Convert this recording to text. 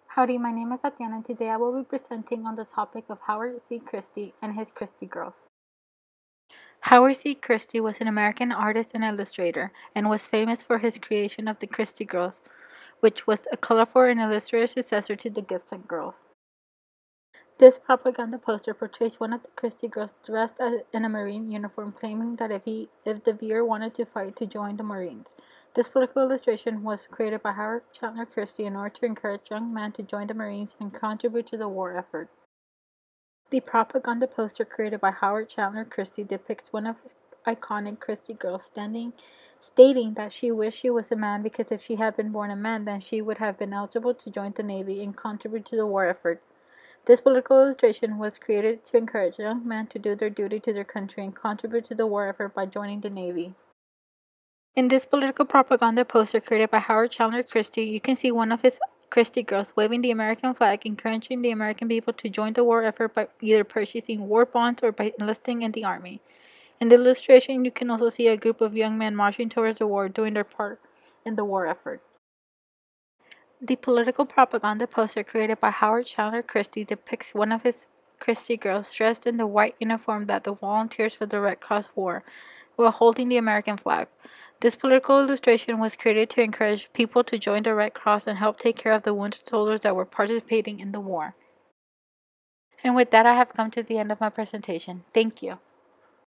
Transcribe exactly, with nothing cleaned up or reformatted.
Howdy, my name is Tatiana and today I will be presenting on the topic of Howard C. Christie and his Christie Girls. Howard C. Christie was an American artist and illustrator and was famous for his creation of the Christie Girls, which was a colorful and illustrated successor to the Gibson Girls. This propaganda poster portrays one of the Christie Girls dressed in a Marine uniform, claiming that if he, if the viewer wanted to fight, to join the Marines. This political illustration was created by Howard Chandler Christie in order to encourage young men to join the Marines and contribute to the war effort. The propaganda poster created by Howard Chandler Christie depicts one of his iconic Christie Girls standing, stating that she wished she was a man because if she had been born a man, then she would have been eligible to join the Navy and contribute to the war effort. This political illustration was created to encourage young men to do their duty to their country and contribute to the war effort by joining the Navy. In this political propaganda poster created by Howard Chandler Christie, you can see one of his Christie Girls waving the American flag, encouraging the American people to join the war effort by either purchasing war bonds or by enlisting in the army. In the illustration, you can also see a group of young men marching towards the war, doing their part in the war effort. The political propaganda poster created by Howard Chandler Christie depicts one of his Christie Girls dressed in the white uniform that the Volunteers for the Red Cross wore, while holding the American flag. This political illustration was created to encourage people to join the Red Cross and help take care of the wounded soldiers that were participating in the war. And with that, I have come to the end of my presentation. Thank you.